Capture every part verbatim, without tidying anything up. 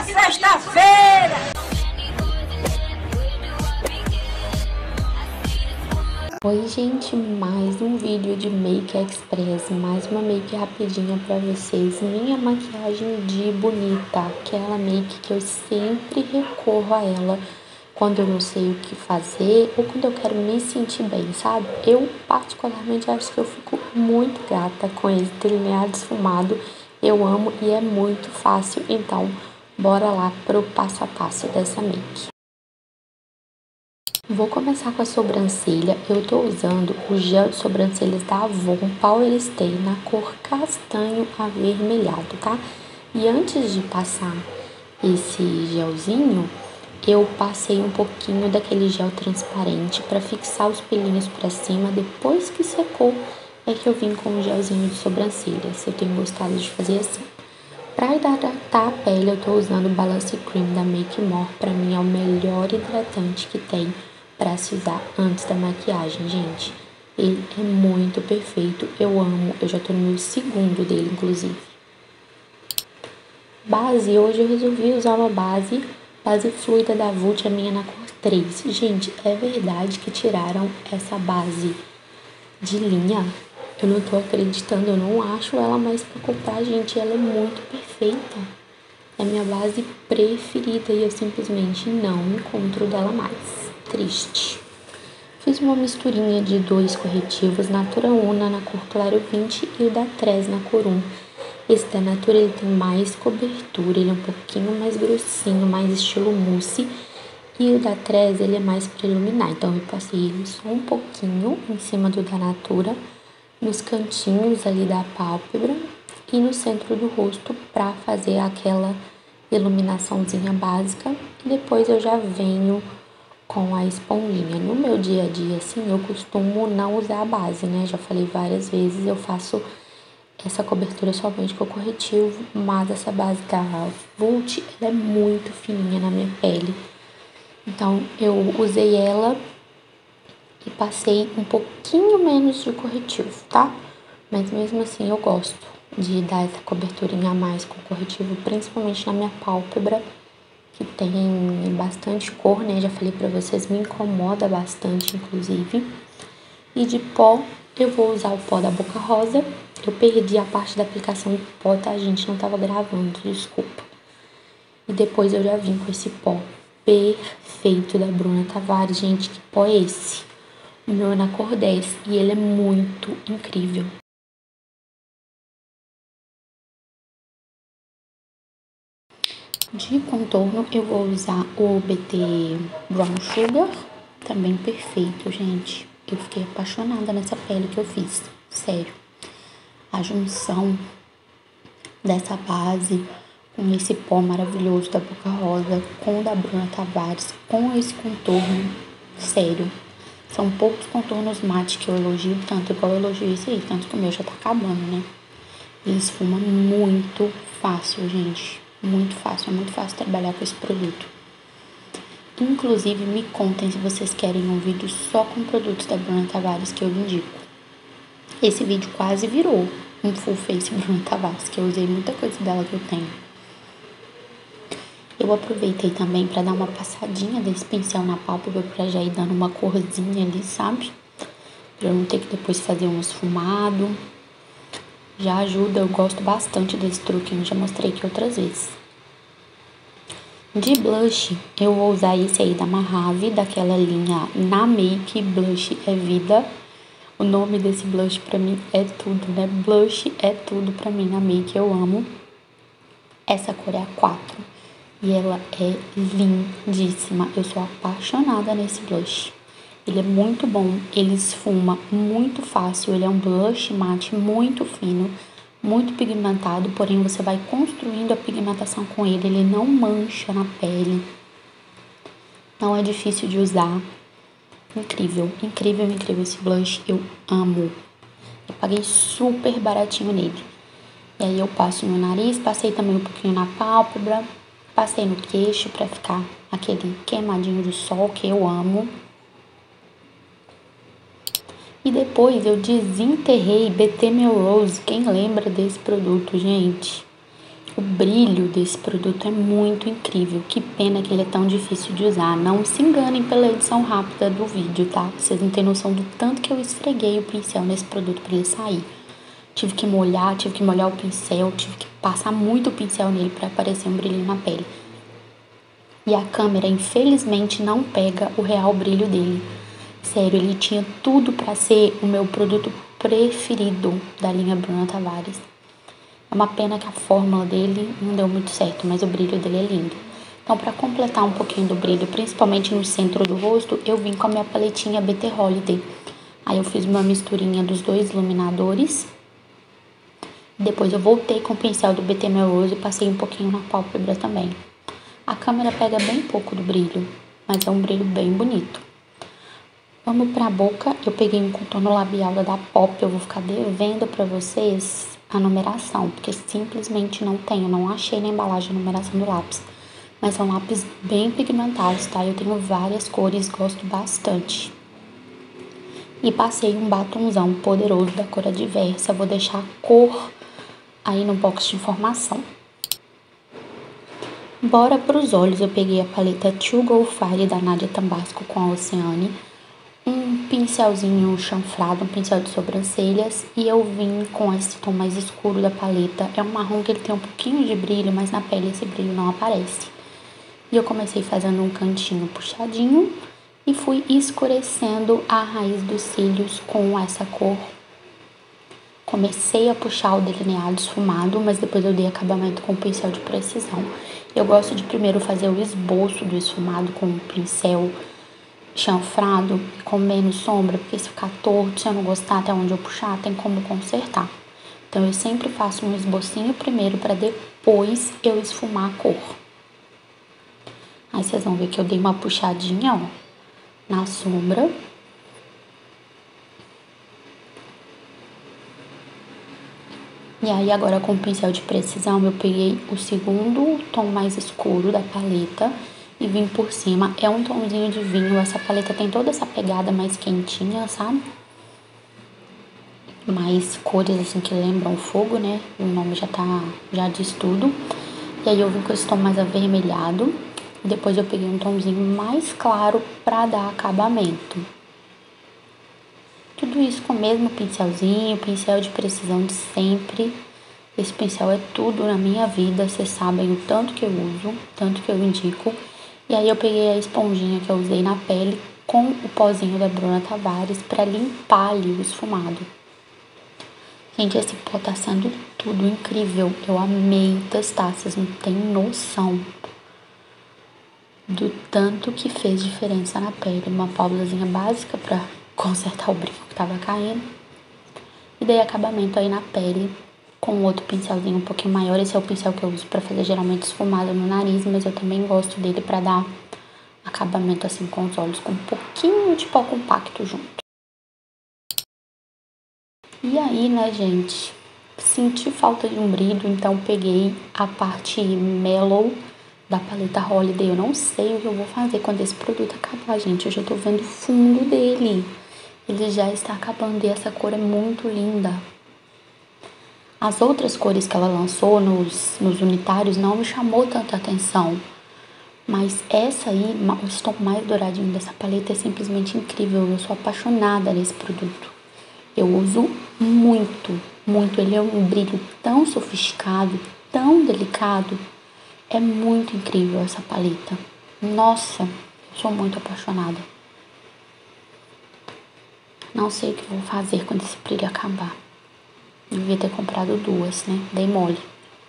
sexta-feira! Oi gente, mais um vídeo de Make Express, mais uma make rapidinha pra vocês. Minha maquiagem de bonita, aquela make que eu sempre recorro a ela quando eu não sei o que fazer ou quando eu quero me sentir bem, sabe? Eu particularmente acho que eu fico muito gata com esse delineado esfumado, eu amo e é muito fácil, então bora lá pro passo a passo dessa make. Vou começar com a sobrancelha. Eu tô usando o gel de sobrancelhas da Avon Power Stay na cor castanho avermelhado, tá? E antes de passar esse gelzinho, eu passei um pouquinho daquele gel transparente para fixar os pelinhos para cima. Depois que secou, é que eu vim com o gelzinho de sobrancelhas. Eu tenho gostado de fazer assim. Para hidratar a pele, eu tô usando o Balance Cream da Make More. Pra mim é o melhor hidratante que tem para se usar antes da maquiagem, gente. Ele é muito perfeito, eu amo, eu já tô no meu segundo dele, inclusive. Base, hoje eu resolvi usar uma base, base fluida da Vult, a minha na cor três. Gente, é verdade que tiraram essa base de linha? Eu não tô acreditando, eu não acho ela mais pra comprar, gente, ela é muito perfeita. É minha base preferida e eu simplesmente não encontro dela mais. Triste. Fiz uma misturinha de dois corretivos, Natura Una na cor claro vinte e o da Trez na cor um. Esse da Natura ele tem mais cobertura, ele é um pouquinho mais grossinho, mais estilo mousse. E o da Trez ele é mais para iluminar, então eu passei ele só um pouquinho em cima do da Natura, nos cantinhos ali da pálpebra e no centro do rosto para fazer aquela iluminaçãozinha básica. E depois eu já venho com a esponjinha. No meu dia a dia, assim, eu costumo não usar a base, né? Já falei várias vezes, eu faço essa cobertura somente com o corretivo, mas essa base da Vult, ela é muito fininha na minha pele. Então, eu usei ela e passei um pouquinho menos de corretivo, tá? Mas mesmo assim, eu gosto de dar essa coberturinha a mais com corretivo, principalmente na minha pálpebra, que tem bastante cor, né? Já falei pra vocês, me incomoda bastante, inclusive. E de pó, eu vou usar o pó da Boca Rosa. Eu perdi a parte da aplicação do pó, tá, gente? Não tava gravando, desculpa. E depois eu já vim com esse pó perfeito da Bruna Tavares. Gente, que pó é esse? O meu é na cor dez e ele é muito incrível. De contorno, eu vou usar o B T Brown Sugar, também perfeito, gente. Eu fiquei apaixonada nessa pele que eu fiz, sério. A junção dessa base com esse pó maravilhoso da Boca Rosa, com o da Bruna Tavares, com esse contorno, sério. São poucos contornos mate que eu elogio tanto, igual eu elogio esse aí, tanto que o meu já tá acabando, né? Ele esfuma muito fácil, gente. Muito fácil, é muito fácil trabalhar com esse produto. Inclusive, me contem se vocês querem um vídeo só com produtos da Bruna Tavares que eu indico. Esse vídeo quase virou um full face Bruna Tavares, que eu usei muita coisa dela que eu tenho. Eu aproveitei também para dar uma passadinha desse pincel na pálpebra para já ir dando uma corzinha ali, sabe? Pra eu não ter que depois fazer um esfumado. Já ajuda, eu gosto bastante desse truque, eu já mostrei aqui outras vezes. De blush, eu vou usar esse aí da Mahave, daquela linha Na Make Blush é Vida. O nome desse blush pra mim é tudo, né? Blush é tudo pra mim na Make, eu amo. Essa cor é a quatro e ela é lindíssima. Eu sou apaixonada nesse blush. Ele é muito bom, ele esfuma muito fácil, ele é um blush mate muito fino, muito pigmentado, porém você vai construindo a pigmentação com ele, ele não mancha na pele, não é difícil de usar. Incrível, incrível, incrível esse blush, eu amo. Eu paguei super baratinho nele. E aí eu passo no nariz, passei também um pouquinho na pálpebra, passei no queixo pra ficar aquele queimadinho do sol que eu amo. E depois eu desenterrei B T Melrose. Quem lembra desse produto, gente? O brilho desse produto é muito incrível. Que pena que ele é tão difícil de usar. Não se enganem pela edição rápida do vídeo, tá? Vocês não têm noção do tanto que eu esfreguei o pincel nesse produto para ele sair. Tive que molhar, tive que molhar o pincel, tive que passar muito o pincel nele para aparecer um brilhinho na pele. E a câmera, infelizmente, não pega o real brilho dele. Sério, ele tinha tudo para ser o meu produto preferido da linha Bruna Tavares. É uma pena que a fórmula dele não deu muito certo, mas o brilho dele é lindo. Então, para completar um pouquinho do brilho, principalmente no centro do rosto, eu vim com a minha paletinha B T Holiday. Aí eu fiz uma misturinha dos dois iluminadores. Depois eu voltei com o pincel do B T Meloso e passei um pouquinho na pálpebra também. A câmera pega bem pouco do brilho, mas é um brilho bem bonito. Vamos pra boca, eu peguei um contorno labial da Pop, eu vou ficar devendo pra vocês a numeração, porque simplesmente não tenho, não achei na embalagem a numeração do lápis. Mas são lápis bem pigmentados, tá? Eu tenho várias cores, gosto bastante. E passei um batonzão poderoso da cor Adversa, vou deixar a cor aí no box de informação. Bora pros olhos, eu peguei a paleta To Go Fire da Nadia Tambasco com a Oceane, um pincelzinho chanfrado, um pincel de sobrancelhas, e eu vim com esse tom mais escuro da paleta. É um marrom que ele tem um pouquinho de brilho, mas na pele esse brilho não aparece. E eu comecei fazendo um cantinho puxadinho e fui escurecendo a raiz dos cílios com essa cor. Comecei a puxar o delineado esfumado, mas depois eu dei acabamento com o pincel de precisão. Eu gosto de primeiro fazer o esboço do esfumado com o pincel chanfrado, com menos sombra, porque se ficar torto, se eu não gostar até onde eu puxar, tem como consertar. Então eu sempre faço um esbocinho primeiro para depois eu esfumar a cor. Aí vocês vão ver que eu dei uma puxadinha, ó, na sombra. E aí agora com o pincel de precisão eu peguei o segundo tom mais escuro da paleta e vim por cima. É um tomzinho de vinho, essa paleta tem toda essa pegada mais quentinha, sabe? Mais cores assim que lembram fogo, né? O nome já tá, já diz tudo. E aí eu vim com esse tom mais avermelhado. E depois eu peguei um tomzinho mais claro pra dar acabamento. Tudo isso com o mesmo pincelzinho, pincel de precisão de sempre. Esse pincel é tudo na minha vida, vocês sabem o tanto que eu uso, tanto que eu indico. E aí eu peguei a esponjinha que eu usei na pele com o pozinho da Bruna Tavares para limpar ali o esfumado. Gente, esse pó tá sendo tudo incrível. Eu amei testar, vocês não têm noção do tanto que fez diferença na pele. Uma pálpebrazinha básica para consertar o brinco que tava caindo. E dei acabamento aí na pele com outro pincelzinho um pouquinho maior. Esse é o pincel que eu uso pra fazer geralmente esfumado no nariz, mas eu também gosto dele pra dar acabamento assim com os olhos, com um pouquinho de pó compacto junto. E aí, né, gente, senti falta de um brilho, então peguei a parte Mellow da paleta Holiday. Eu não sei o que eu vou fazer quando esse produto acabar, gente. Eu já tô vendo o fundo dele. Ele já está acabando e essa cor é muito linda. As outras cores que ela lançou nos, nos unitários não me chamou tanta atenção. Mas essa aí, o tom mais douradinho dessa paleta é simplesmente incrível. Eu sou apaixonada nesse produto. Eu uso muito, muito. Ele é um brilho tão sofisticado, tão delicado. É muito incrível essa paleta. Nossa, eu sou muito apaixonada. Não sei o que vou fazer quando esse brilho acabar. Devia ter comprado duas, né? Dei mole.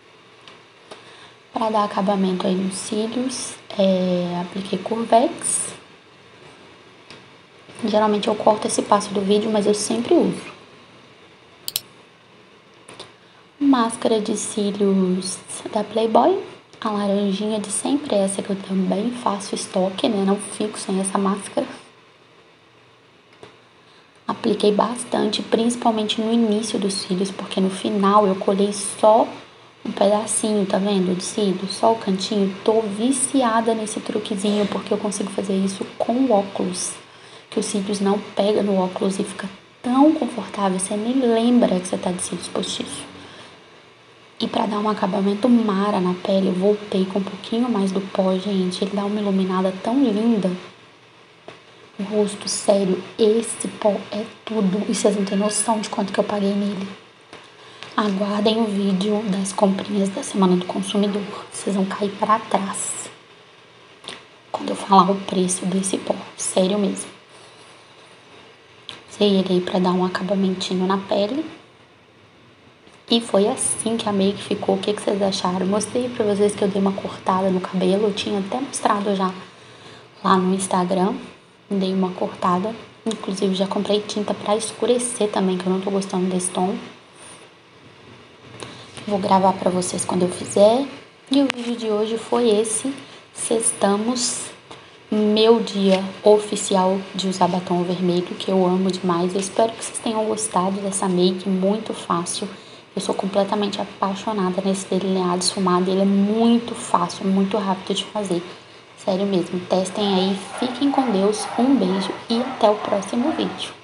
Para dar acabamento aí nos cílios, é, apliquei Curvex. Geralmente eu corto esse passo do vídeo, mas eu sempre uso. Máscara de cílios da Playboy. A laranjinha de sempre, essa que eu também faço estoque, né? Não fico sem essa máscara. Apliquei bastante, principalmente no início dos cílios, porque no final eu colei só um pedacinho, tá vendo? De cílio, só o cantinho. Tô viciada nesse truquezinho, porque eu consigo fazer isso com óculos. Que os cílios não pegam no óculos e fica tão confortável, você nem lembra que você tá de cílios postiços. E pra dar um acabamento mara na pele, eu voltei com um pouquinho mais do pó, gente. Ele dá uma iluminada tão linda. O rosto, sério, esse pó é tudo. E vocês não têm noção de quanto que eu paguei nele. Aguardem o vídeo das comprinhas da Semana do Consumidor. Vocês vão cair pra trás quando eu falar o preço desse pó. Sério mesmo. Usei ele aí pra dar um acabamentinho na pele. E foi assim que a make ficou. O que, que vocês acharam? Mostrei pra vocês que eu dei uma cortada no cabelo. Eu tinha até mostrado já lá no Instagram. Dei uma cortada. Inclusive já comprei tinta pra escurecer também, que eu não tô gostando desse tom. Vou gravar pra vocês quando eu fizer. E o vídeo de hoje foi esse. Sextamos. Meu dia oficial de usar batom vermelho, que eu amo demais. Eu espero que vocês tenham gostado dessa make muito fácil. Eu sou completamente apaixonada nesse delineado esfumado. Ele é muito fácil, muito rápido de fazer. Sério mesmo, testem aí. Fiquem com Deus. Um beijo e até o próximo vídeo.